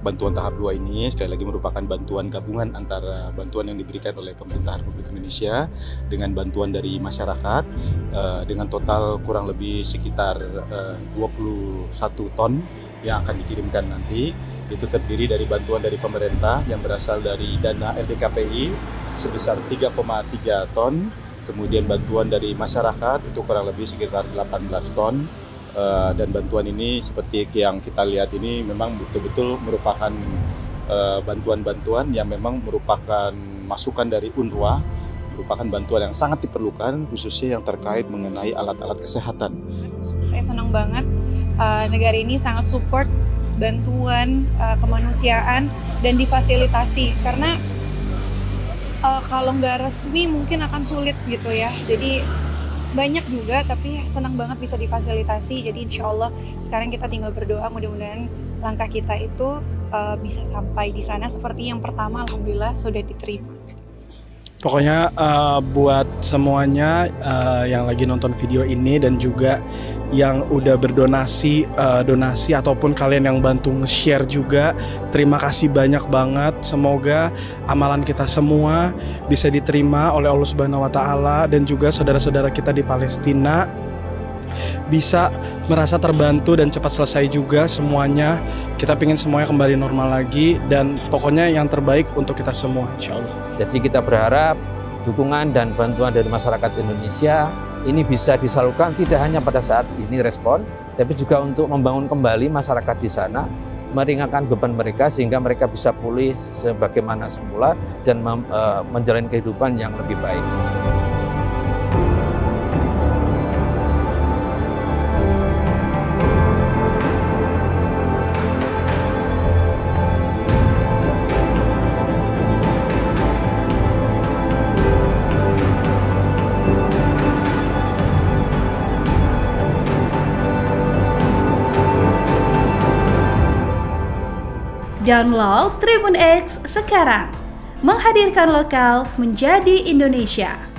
bantuan tahap 2 ini sekali lagi merupakan bantuan gabungan antara bantuan yang diberikan oleh pemerintah Republik Indonesia dengan bantuan dari masyarakat dengan total kurang lebih sekitar 21 ton yang akan dikirimkan nanti. Itu terdiri dari bantuan dari pemerintah yang berasal dari dana LDKPI sebesar 3,3 ton, kemudian bantuan dari masyarakat itu kurang lebih sekitar 18 ton. Dan bantuan ini seperti yang kita lihat ini memang betul-betul merupakan bantuan-bantuan yang memang merupakan masukan dari UNRWA, merupakan bantuan yang sangat diperlukan khususnya yang terkait mengenai alat-alat kesehatan. Saya senang banget negara ini sangat support bantuan kemanusiaan dan difasilitasi karena kalau nggak resmi mungkin akan sulit gitu ya. Jadi banyak juga, tapi senang banget bisa difasilitasi. Jadi insya Allah sekarang kita tinggal berdoa mudah-mudahan langkah kita itu bisa sampai di sana seperti yang pertama, alhamdulillah sudah diterima. Pokoknya buat semuanya yang lagi nonton video ini dan juga yang udah berdonasi, donasi ataupun kalian yang bantu nge-share juga, terima kasih banyak banget. Semoga amalan kita semua bisa diterima oleh Allah Subhanahu wa Ta'ala dan juga saudara-saudara kita di Palestina bisa merasa terbantu dan cepat selesai juga semuanya. Kita pengen semuanya kembali normal lagi dan pokoknya yang terbaik untuk kita semua, insya Allah. Jadi kita berharap dukungan dan bantuan dari masyarakat Indonesia ini bisa disalurkan tidak hanya pada saat ini respon, tapi juga untuk membangun kembali masyarakat di sana, meringankan beban mereka sehingga mereka bisa pulih sebagaimana semula dan menjalani kehidupan yang lebih baik. Download Tribun X sekarang, menghadirkan lokal menjadi Indonesia.